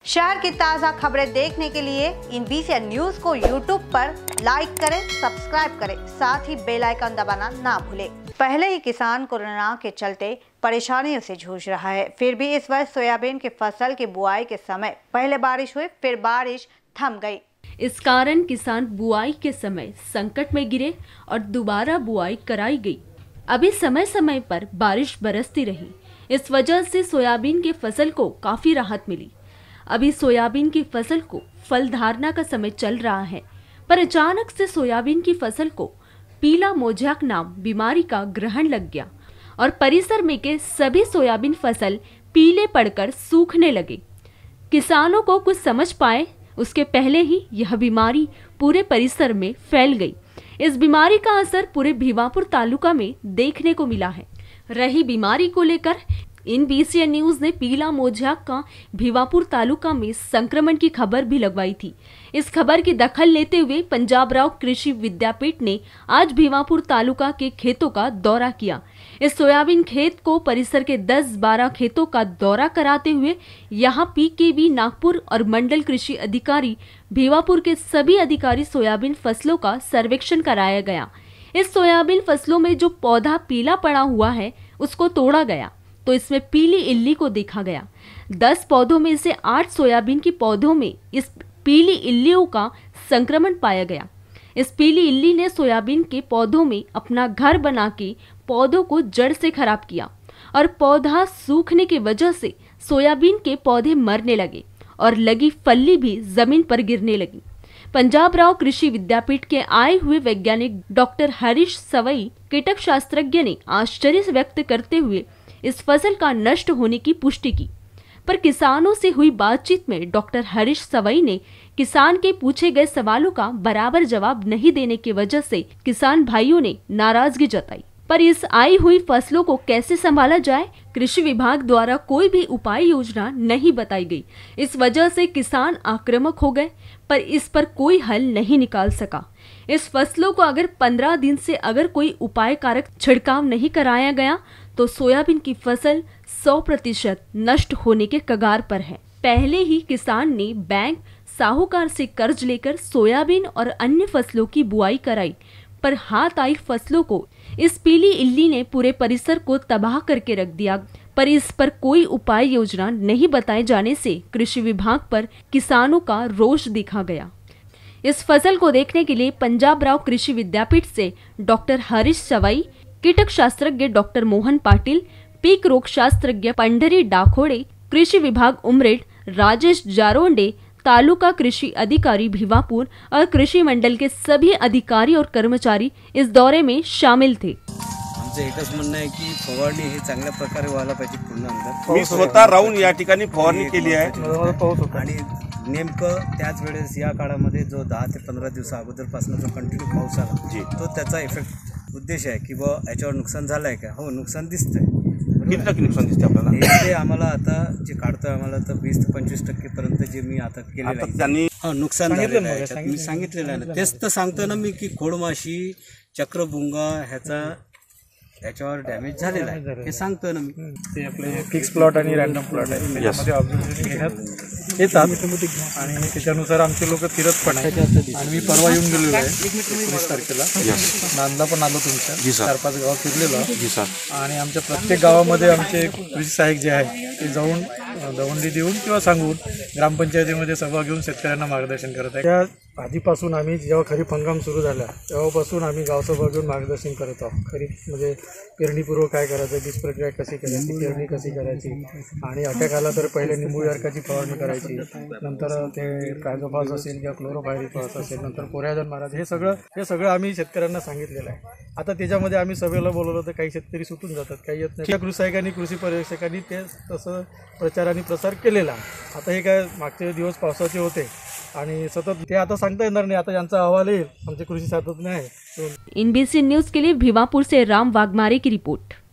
शहर की ताज़ा खबरें देखने के लिए INBCN न्यूज को YouTube पर लाइक करें, सब्सक्राइब करें, साथ ही बेल आइकन दबाना ना भूलें। पहले ही किसान कोरोना के चलते परेशानियों से जूझ रहा है, फिर भी इस वर्ष सोयाबीन की फसल की बुआई के समय पहले बारिश हुई, फिर बारिश थम गई। इस कारण किसान बुआई के समय संकट में गिरे और दोबारा बुआई कराई गई। अभी समय समय पर बारिश बरसती रही, इस वजह से सोयाबीन की फसल को काफी राहत मिली। अभी सोयाबीन की फसल को फल धारणा का समय चल रहा है, पर अचानक से सोयाबीन की फसल को पीला मोजैक नाम बीमारी का ग्रहण लग गया और परिसर में के सभी सोयाबीन फसल पीले पड़कर सूखने लगे। किसानों को कुछ समझ पाए उसके पहले ही यह बीमारी पूरे परिसर में फैल गई। इस बीमारी का असर पूरे भिवापुर तालुका में देखने को मिला है। रही बीमारी को लेकर INBCN न्यूज ने पीला मोजैक का भिवापुर तालुका में संक्रमण की खबर भी लगवाई थी। इस खबर की दखल लेते हुए पंजाबराव कृषि विद्यापीठ ने आज भिवापुर तालुका के खेतों का दौरा किया। इस सोयाबीन खेत को परिसर के 10-12 खेतों का दौरा कराते हुए यहां PKB नागपुर और मंडल कृषि अधिकारी भिवापुर के सभी अधिकारी सोयाबीन फसलों का सर्वेक्षण कराया गया। इस सोयाबीन फसलों में जो पौधा पीला पड़ा हुआ है उसको तोड़ा गया तो इसमें पीली इल्ली को देखा गया। 10 पौधों में से 8 सोयाबीन के पौधों में इस पीली इल्लियों का संक्रमण पाया गया। इस पीली इल्ली ने सोयाबीन के पौधों में अपना घर बना के पौधों को जड़ से खराब किया और पौधा सूखने की वजह से सोयाबीन के पौधे मरने लगे और लगी फल्ली भी जमीन पर गिरने लगी। पंजाबराव कृषि विद्यापीठ के आए हुए वैज्ञानिक डॉक्टर हरीश सवई कीटक शास्त्रज्ञ ने आश्चर्य व्यक्त करते हुए इस फसल का नष्ट होने की पुष्टि की, पर किसानों से हुई बातचीत में डॉक्टर हरीश सवई ने किसान के पूछे गए सवालों का बराबर जवाब नहीं देने की वजह से किसान भाइयों ने नाराजगी जताई। पर इस आई हुई फसलों को कैसे संभाला जाए, कृषि विभाग द्वारा कोई भी उपाय योजना नहीं बताई गई। इस वजह से किसान आक्रामक हो गए, पर इस पर कोई हल नहीं निकाल सका। इस फसलों को अगर 15 दिन से अगर कोई उपाय कारक छिड़काव नहीं कराया गया तो सोयाबीन की फसल 100% नष्ट होने के कगार पर है। पहले ही किसान ने बैंक साहूकार से कर्ज लेकर सोयाबीन और अन्य फसलों की बुआई कराई, पर हाथ आई फसलों को इस पीली इल्ली ने पूरे परिसर को तबाह करके रख दिया। पर इस पर कोई उपाय योजना नहीं बताए जाने से कृषि विभाग पर किसानों का रोष देखा गया। इस फसल को देखने के लिए पंजाबराव कृषि विद्यापीठ से डॉक्टर हरीश सवई, कीटक शास्त्रज्ञ डॉक्टर मोहन पाटिल, पीक रोग शास्त्रज्ञ पंढरी डाखोड़े, कृषि विभाग उमरेड राजेश जारोंडे, तालुका कृषि अधिकारी भिवापुर और कृषि मंडल के सभी अधिकारी और कर्मचारी इस दौरे में शामिल थे। आमचं एकच म्हणणं आहे की फवारणी ही चांगल्या प्रकारे व्हायला पाहिजे पूर्ण अंदाज। मी स्वतः राहून या ठिकाणी फवारणी केली आहे आणि नेमकं त्याच वेळेस या काळामध्ये जो 10 ते 15 दिवसा अगोदरपासून जो कंटिन्यू पाऊस आला तो त्याचा इफेक्ट उद्देश आहे की बुवा याच्यावर नुकसान झालं आहे का? हो, नुकसान दिसतंय। किती टक्के नुकसान दिसते आपल्याला? ते आम्हाला आता जे काढतोय आम्हाला तर 20 ते 25% पर्यंत जे मी आता केलेलं आहे त्यांनी नुकसान झालेलं आहे। मी सांगितलेलं आहे ना, तेच तर सांगतो ना मी की खोडमाशी, चक्रभुंगा ह्याच्यावर डॅमेज झालेला आहे, हे सांगतोय ना मी। ते आपले फिक्स प्लॉट आणि रॅन्डम प्लॉट आहे, त्यामध्ये ऑब्झर्वेशन घेण्यात येतात आणि त्याच्यानुसार आमचे लोक फिरत पण आहेत। आणि मी परवा येऊन गेलेलो आहे 19 तारखेला, नांदला पण आलो तुमच्या 4-5 गाव फिरलेलो आणि आमच्या प्रत्येक गावामध्ये आमचे कृषी सहाय्यक जे आहे ते जाऊन दवंडी देऊन किंवा सांगून ग्रामपंचायतीमध्ये सभा घेऊन शेतकऱ्यांना मार्गदर्शन करत आहे। त्या आधीपासून आम्ही जेव्हा खरीप हंगाम सुरू झाला तेव्हापासून आम्ही गावसभा घेऊन मार्गदर्शन करत आहोत। खरीप म्हणजे पेरणीपूर्व काय करायचं, बीज प्रक्रिया कशी करायची, पेरणी कशी करायची आणि अटॅक आला तर पहिले निंबू अर्काची फवारणी करायची, नंतर ते ट्रायझोफास असेल किंवा क्लोरोफायरिफॉस असेल, नंतर कोऱ्याजन मारायचं, हे सगळं आम्ही शेतकऱ्यांना सांगितलेलं आहे। आता त्याच्यामध्ये आम्ही सभेला बोलवलं तर काही शेतकरी सुटून जातात, काही येत नाही। कृषी सहाय्यकांनी, कृषी पर्यवेक्षकांनी ते तसं प्रचार आणि प्रसार केलेला। आता हे काय मागचे दिवस पावसाचे होते आणि सतत ते आता सांगता येणार नाही, आता यांचा अहवाल येईल, आमचे कृषी शास्त्रज्ञ आहे। INBCN न्यूज के लिए भिवापुर से राम वाघमारे की रिपोर्ट।